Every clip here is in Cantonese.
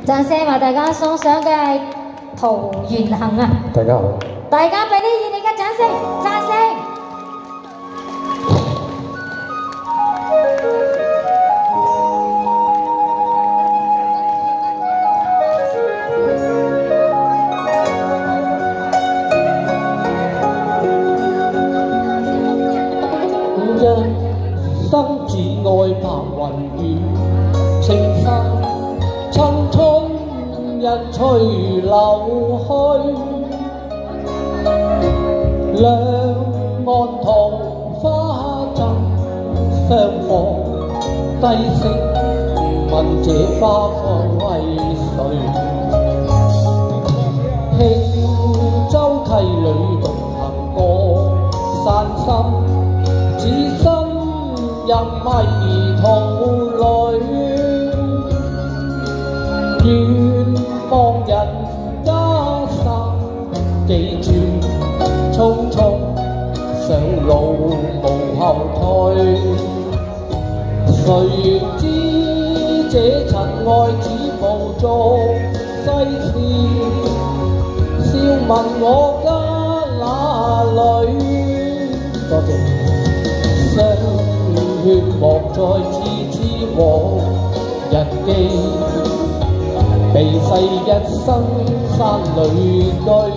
掌聲為大家送上嘅係桃源行啊！ 大家好， 大家俾啲熱烈嘅掌聲，讚聲！ 一生只愛白雲雨，青山青春一吹流去，兩岸桃花陣相逢，低聲問這花放為誰？輕舟溪裏獨行過山深。此生入迷途裏，願望人家散，記住匆匆上路無後退。誰知這塵愛只無做世事，笑問我家哪裏？多謝。霜血莫再次之往日記，避世一生山裏居，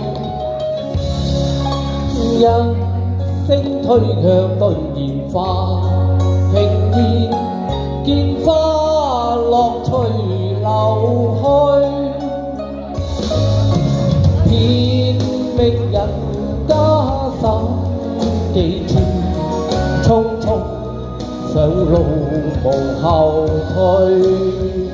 一聲推卻頓然化，平然見花落隨流去，片覓人家手，記住匆匆上路無後退。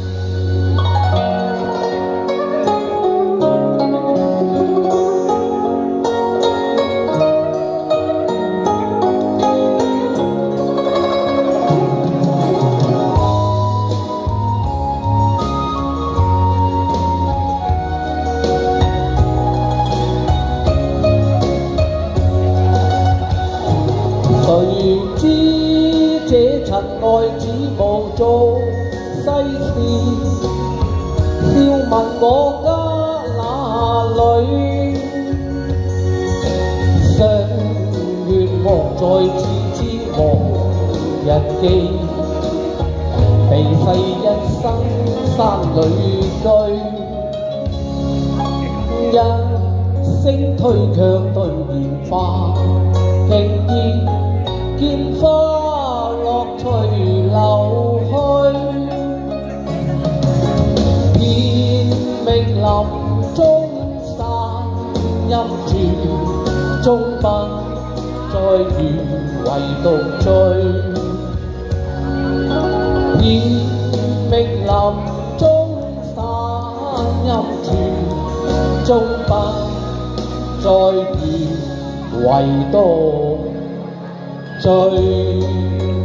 誰知這塵愛只無做世事，笑問我家哪裏？霜月莫再次之往日記，避世一生山裏居，一聲推卻頓然化，平然見花落隨流去，片覓林中散，陰處終不再遇唯獨醉。片覓林中散，陰處終不再遇唯獨醉。